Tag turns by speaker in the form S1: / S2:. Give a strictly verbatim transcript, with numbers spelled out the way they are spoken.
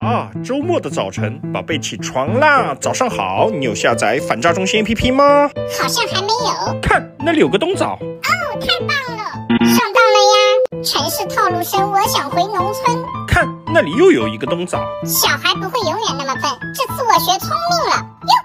S1: 啊，周末的早晨，宝贝起床啦！早上好，你有下载反诈中心 A P P 吗？
S2: 好像还没有。
S1: 看，那里有个冬枣。
S2: 哦，太棒了！上当了呀！城市套路深，我想回农村。
S1: 看，那里又有一个冬枣。
S2: 小孩不会永远那么笨，这次我学聪明了。哟。